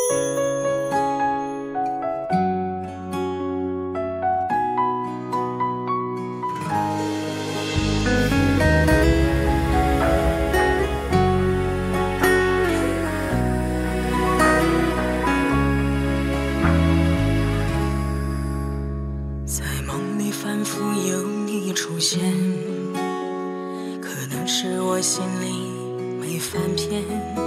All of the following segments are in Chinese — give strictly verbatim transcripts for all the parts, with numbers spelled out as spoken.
在梦里反复有你出现，可能是我心里没翻篇，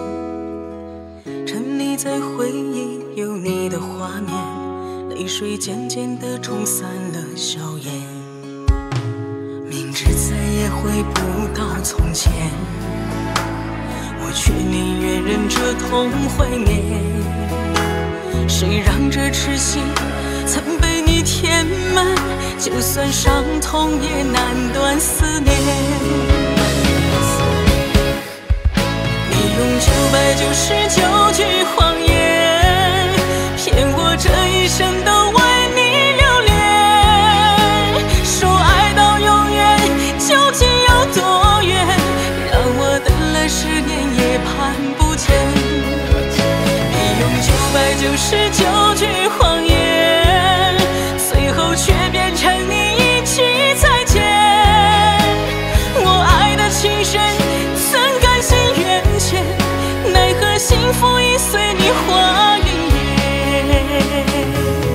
沉溺在回忆有你的画面，泪水渐渐地冲散了笑颜。明知再也回不到从前，我却宁愿忍着痛怀念。谁让这痴心曾被你填满，就算伤痛也难断思念。你用九百九十九句谎言骗我这一生都为你留恋，说爱到永远究竟有多远，让我等了十年也盼不见。你用九百九十九句谎言，最后却变成你一句再见。我爱的情深，怎甘心缘浅，奈何幸福已随你化云烟。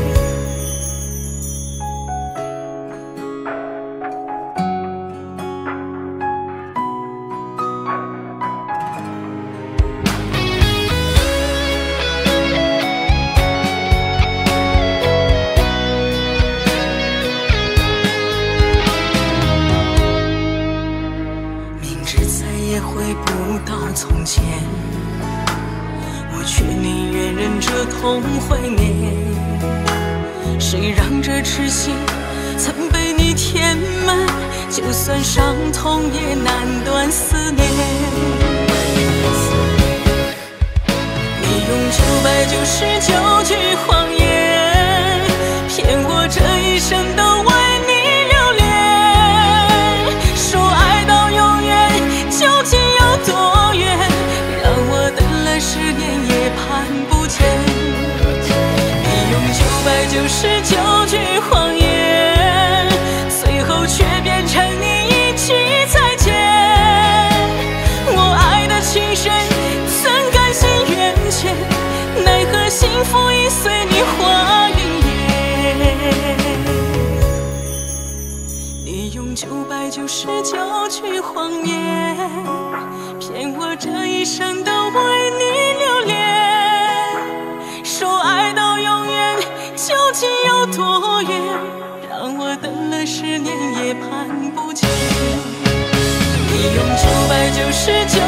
回不到从前，我却宁愿忍着痛怀念。谁让这痴心曾被你填满，就算伤痛也难断思念。你用九百九十九句谎言骗我这一生都为你留恋，说爱到永远究竟有多远，让我等了十年也盼不见。你用九百九十九句谎言，最后却变成你一句再见。我爱的情深，怎甘心缘浅，奈何幸福已随你化云烟。你用九百九十九句谎言骗我这一生都为你留恋，说爱到永远究竟有多远，让我等了十年也盼不见。你用九百九十九